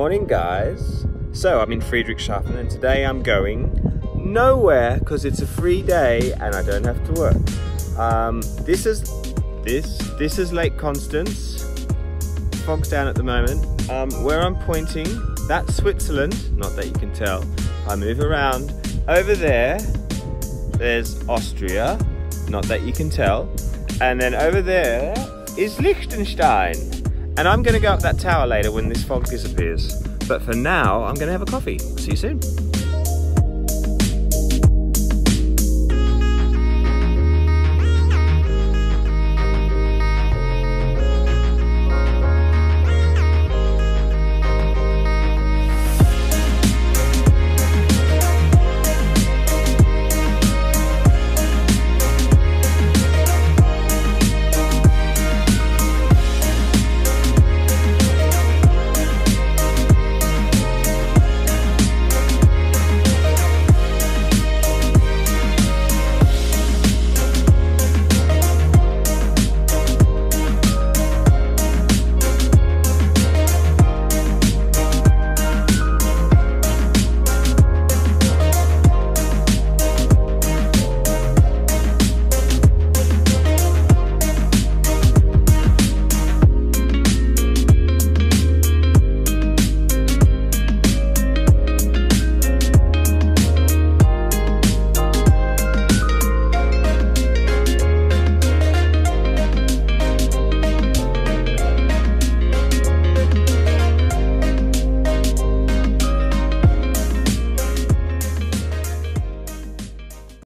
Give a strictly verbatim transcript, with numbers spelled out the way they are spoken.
morning, guys. So I'm in Friedrichshafen and today I'm going nowhere because it's a free day and I don't have to work. Um, this is this this is Lake Constance. Fog's down at the moment. Um, where I'm pointing, that's Switzerland. Not that you can tell. I move around. Over there, there's Austria. Not that you can tell. And then over there is Liechtenstein. And I'm going to go up that tower later when this fog disappears. But for now, I'm going to have a coffee. See you soon.